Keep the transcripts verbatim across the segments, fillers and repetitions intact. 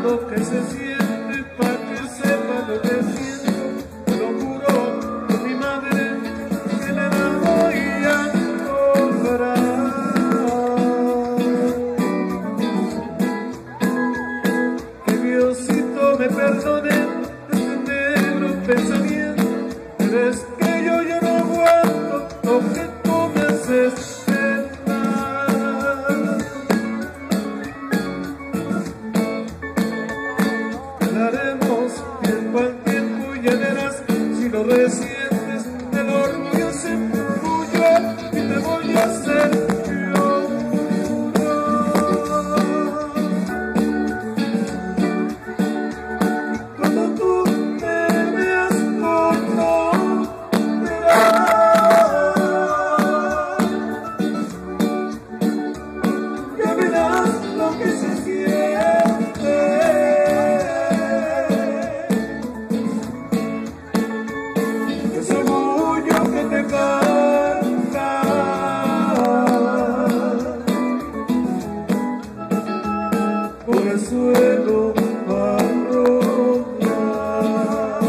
lo que se siente, para que sepa lo que siento. Te lo juro por mi madre, que le la voy a cobrar. Que Diosito me perdone este negro pensamiento, pero es que yo ya no aguanto lo que tú me haces. Daremos tiempo al tiempo y ya verás si lo resientes. El orgullo se tuyo y te voy a hacer llorar. Cuando tú me veas por no verás, ya verás lo que se siente. Ese orgullo que te carga, por el suelo va a rodar.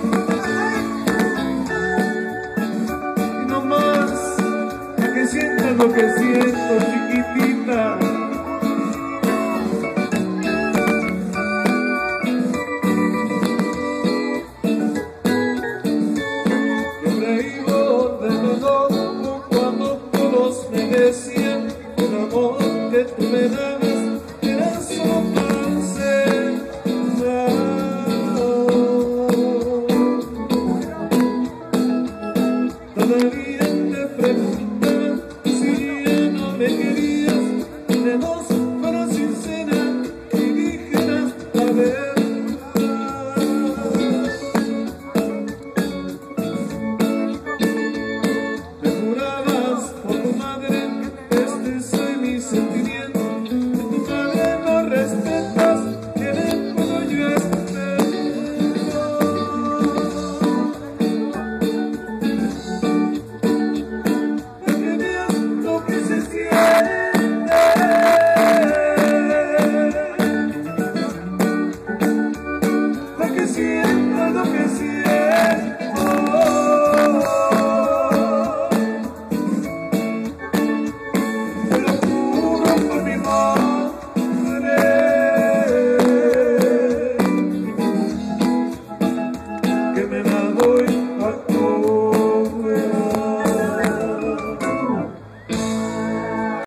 Y no más, a que sientas lo que siento, chiquitita. Cuando todos me decían el amor que tú me dabas era solo falsedad. Todavía te preguntan si ya no me querías, de dos fueron sinceras y dijeras la verdad. Por tu madre, este soy mi sentimiento. Tu madre no respetas, ¿qué le puedo yo esperar? Para que veas lo que se siente, para que sientas lo que siento. Que me la voy a